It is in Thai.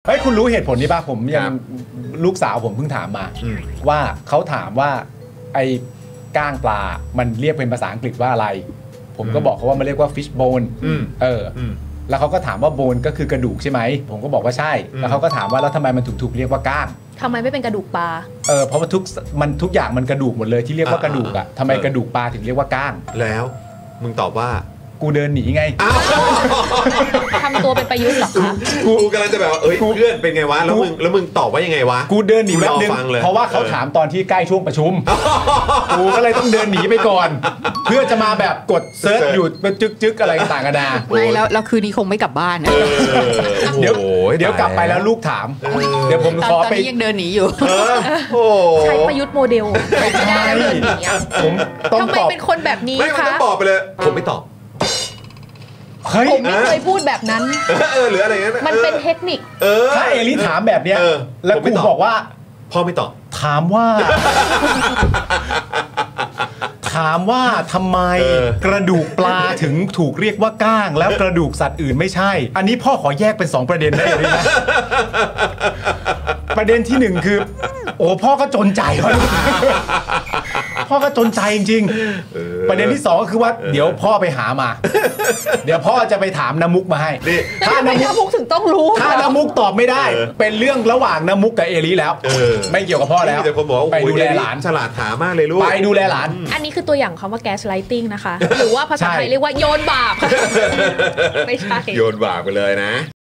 เฮ้ยคุณรู้เหตุผลนี้ป่ะผมยังลูกสาวผมเพิ่งถามมาว่าเขาถามว่าไอ้ก้างปลามันเรียกเป็นภาษาอังกฤษว่าอะไรผมก็บอกเขาว่ามันเรียกว่า fish bone แล้วเขาก็ถามว่าโบนก็คือกระดูกใช่ไหมผมก็บอกว่าใช่แล้วเขาก็ถามว่าแล้วทำไมมันถูกเรียกว่าก้างทำไมไม่เป็นกระดูกปลาเพราะว่าทุกอย่างมันกระดูกหมดเลยที่เรียกว่ากระดูกอ่ะทำไมกระดูกปลาถึงเรียกว่าก้างแล้วมึงตอบว่ากูเดินหนีไงทำตัวเป็นประยุทธ์หรอคะกูกำลังจะแบบว่าเพื่อนเป็นไงวะแล้วมึงตอบว่ายังไงวะกูเดินหนีแป๊บนึงเพราะว่าเขาถามตอนที่ใกล้ช่วงประชุมกูก็เลยต้องเดินหนีไปก่อนเพื่อจะมาแบบกดเซิร์ชอยู่จึ๊กอะไรต่างกันนะไม่แล้วคืนนี้คงไม่กลับบ้านนะเดี๋ยวกลับไปแล้วลูกถามเดี๋ยวผมขอไปตอนนี้ยังเดินหนีอยู่ใช้ประยุทธ์โมเดลไม่ได้เดินหนีผมต้องทำไมเป็นคนแบบนี้คะไม่ตอบไปเลยผมไม่ตอบผมไม่เคยพูดแบบนั้นหรืออะไรเงี้ยมันเป็นเทคนิคถ้าเอลิถามแบบเนี้ยแล้วกูบอกว่าพ่อไม่ตอบถามว่าทำไมกระดูกปลาถึงถูกเรียกว่าก้างแล้วกระดูกสัตว์อื่นไม่ใช่อันนี้พ่อขอแยกเป็น2ประเด็นได้เลยนะประเด็นที่1คือโอ้พ่อก็จนใจวะพ่อก็จนใจจริงๆประเด็นที่2ก็คือว่าเดี๋ยวพ่อไปหามาเดี๋ยวพ่อจะไปถามน้ำมุกมาให้ถ้าน้ำมุกถึงต้องรู้ถ้าน้ำมุกตอบไม่ได้เป็นเรื่องระหว่างน้ำมุกกับเอลิแล้วไม่เกี่ยวกับพ่อแล้วไปดูแลหลานฉลาดถามมากเลยลูกไปดูแลหลานอันนี้คือตัวอย่างคำว่า gaslighting นะคะหรือว่าภาษาไทยเรียกว่าโยนบาปไม่ใช่โยนบาปไปเลยนะ